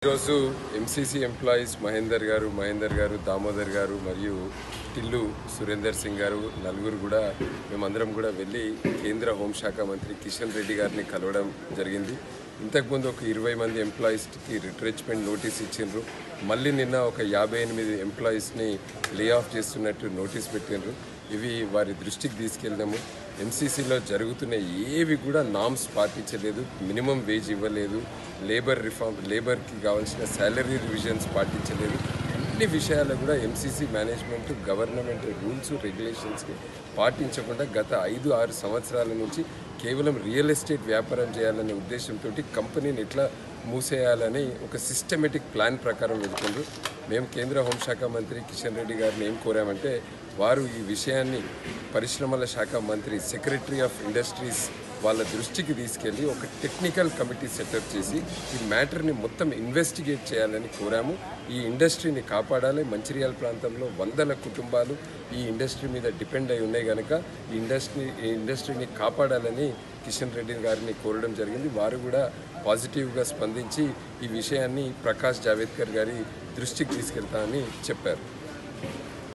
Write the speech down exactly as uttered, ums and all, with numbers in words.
ఈరోజు MCC employees Mahender గారు మహేందర్ గారు దామోదర్ గారు మరియు టిల్లు సురేందర్ సింగ్ గారు నలుగురు కూడా మేమందరం కూడా వెళ్ళి కేంద్ర హోంశాఖ మంత్రి కిషన్ రెడ్డి గారిని కలవడం జరిగింది. ఇంతకుముందు ఒక ఇరవై మంది ఎంప్లాయీస్కి రిట్రెచ్మెంట్ నోటీస్ ఇచ్చిండ్రు. మళ్ళీ నిన్న ఒక యాభై ఎనిమిది ఎంప్లాయీస్ని లే ఆఫ్ చేస్తున్నట్టు నోటీస్ పెట్టిండ్రు. ఇవి వారి దృష్టికి తీసుకెళ్ళాము. ఎంసీసీలో జరుగుతున్న ఏవి కూడా నామ్స్ పాటించలేదు, మినిమం వేజ్ ఇవ్వలేదు, లేబర్ రిఫార్మ్ లేబర్కి కావాల్సిన శాలరీ రివిజన్స్ పాటించలేదు. అన్ని విషయాలు కూడా ఎంసీసీ మేనేజ్మెంట్ గవర్నమెంట్ రూల్స్ రెగ్యులేషన్స్కి పాటించకుండా గత ఐదు ఆరు సంవత్సరాల నుంచి కేవలం రియల్ ఎస్టేట్ వ్యాపారం చేయాలనే ఉద్దేశంతో కంపెనీని ఎట్లా మూసేయాలని ఒక సిస్టమేటిక్ ప్లాన్ ప్రకారం వెళ్తుండ్రు. మేము కేంద్ర హోంశాఖ మంత్రి కిషన్ రెడ్డి గారిని ఏం కోరామంటే, వారు ఈ విషయాన్ని పరిశ్రమల శాఖ మంత్రి సెక్రటరీ ఆఫ్ ఇండస్ట్రీస్ వాళ్ళ దృష్టికి తీసుకెళ్ళి ఒక టెక్నికల్ కమిటీ సెటప్ చేసి ఈ మ్యాటర్ని మొత్తం ఇన్వెస్టిగేట్ చేయాలని కోరాము. ఈ ఇండస్ట్రీని కాపాడాలి. మంచిర్యాల ప్రాంతంలో వందల కుటుంబాలు ఈ ఇండస్ట్రీ మీద డిపెండ్ అయి ఉన్నాయి కనుక ఈ ఇండస్ట్రీ ఈ ఇండస్ట్రీని కాపాడాలని కిషన్ రెడ్డి గారిని కోరడం జరిగింది. వారు కూడా పాజిటివ్గా స్పందించి ఈ విషయాన్ని ప్రకాష్ జావేద్కర్ గారి దృష్టికి తీసుకెళ్తామని చెప్పారు.